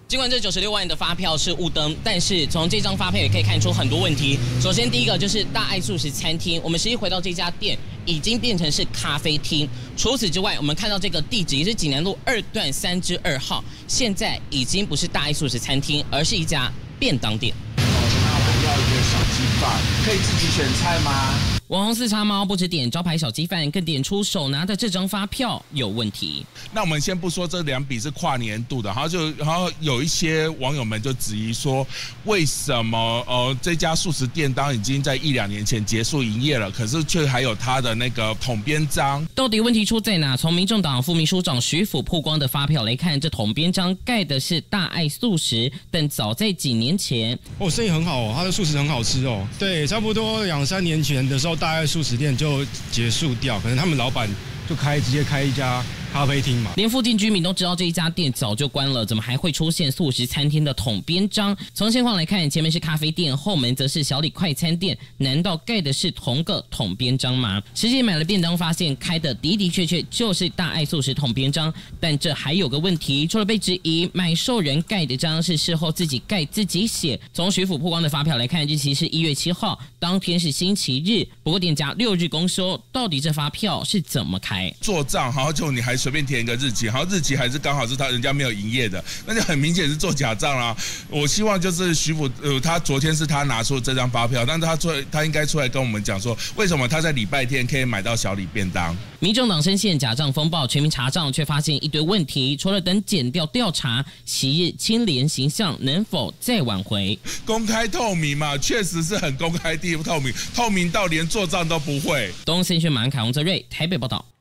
尽管这96万元的发票是误登，但是从这张发票也可以看出很多问题。首先，第一个就是大爱素食餐厅，我们实际回到这家店，已经变成是咖啡厅。除此之外，我们看到这个地址也是济南路2段3之2号，现在已经不是大爱素食餐厅，而是一家便当店。 那我要一个小鸡饭，可以自己选菜吗？ 网红四叉猫不只点招牌小鸡饭，更点出手拿的这张发票有问题。 那我们先不说这2笔是跨年度的，然后有一些网友们就质疑说，为什么这家素食店当已经在1、2年前结束营业了，可是却还有它的那个统编章？ 到底问题出在哪？从民众党副秘书长徐府曝光的发票来看，这统编章盖的是大爱素食，但早在几年前， 生意很好哦，它的素食很好吃哦。对，差不多2、3年前的时候。大爱素食店就结束掉，可能他们老板就直接开一家咖啡厅嘛。 连附近居民都知道这一家店早就关了，怎么还会出现素食餐厅的统编章？从现况来看，前门是咖啡店，后门则是小李快餐店，难道盖的是同个统编章吗？实际买了便当，发现开的的确就是大爱素食统编章，但这还有个问题，除了被质疑买受人盖的章是事后自己盖自己写，从徐府曝光的发票来看，日期是1月7号，当天是星期日，不过店家6日公休，到底这发票是怎么开？ 做账，然后就你还随便填一个日期，然后日期还是刚好是人家没有营业的，那就很明显是做假账啦。我希望就是徐府，他昨天是他拿出这张发票，但是他应该出来跟我们讲说，为什么他在礼拜天可以买到小李便当？ 民众党深陷假账风暴，全民查账却发现一堆问题，除了等检调调查，昔日清廉形象能否再挽回？ 公开透明嘛，确实是很公开透明，透明到连做账都不会。 东森新闻马恩凯、洪泽瑞台北报道。